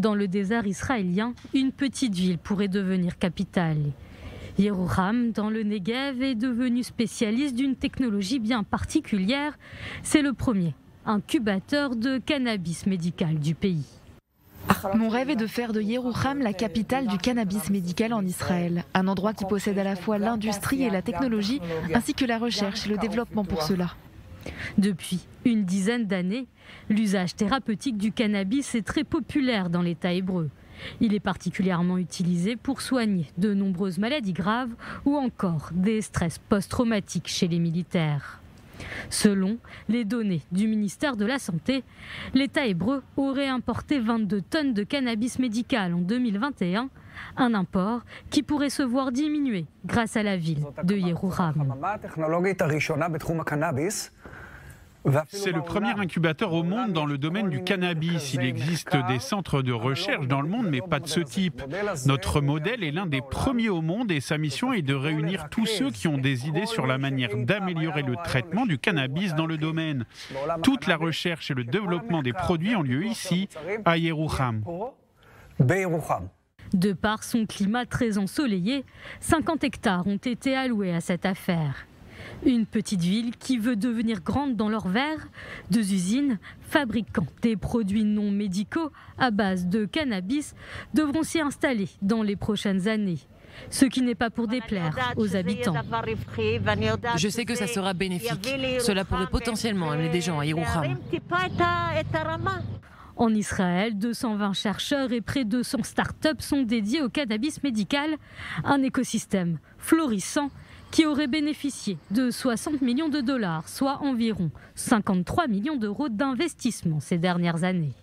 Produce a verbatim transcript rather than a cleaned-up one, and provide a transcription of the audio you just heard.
dans le désert israélien, une petite ville pourrait devenir capitale. Yerouham, dans le Negev, est devenu spécialiste d'une technologie bien particulière. C'est le premier incubateur de cannabis médical du pays. Mon rêve est de faire de Yerouham la capitale du cannabis médical en Israël. Un endroit qui possède à la fois l'industrie et la technologie, ainsi que la recherche et le développement pour cela. Depuis une dizaine d'années, l'usage thérapeutique du cannabis est très populaire dans l'État hébreu. Il est particulièrement utilisé pour soigner de nombreuses maladies graves ou encore des stress post-traumatiques chez les militaires. Selon les données du ministère de la Santé, l'État hébreu aurait importé vingt-deux tonnes de cannabis médical en deux mille vingt et un, un import qui pourrait se voir diminuer grâce à la ville de Yerouham. C'est le premier incubateur au monde dans le domaine du cannabis. Il existe des centres de recherche dans le monde, mais pas de ce type. Notre modèle est l'un des premiers au monde et sa mission est de réunir tous ceux qui ont des idées sur la manière d'améliorer le traitement du cannabis dans le domaine. Toute la recherche et le développement des produits ont lieu ici, à Yerouham. De par son climat très ensoleillé, cinquante hectares ont été alloués à cette affaire. Une petite ville qui veut devenir grande dans leur verre, deux usines fabriquant des produits non médicaux à base de cannabis devront s'y installer dans les prochaines années. Ce qui n'est pas pour déplaire aux habitants. Je sais que ça sera bénéfique. Cela pourrait potentiellement amener des gens à Yerouham. En Israël, deux cent vingt chercheurs et près de cent start-up sont dédiés au cannabis médical, un écosystème florissant qui aurait bénéficié de soixante millions de dollars, soit environ cinquante-trois millions d'euros d'investissement ces dernières années.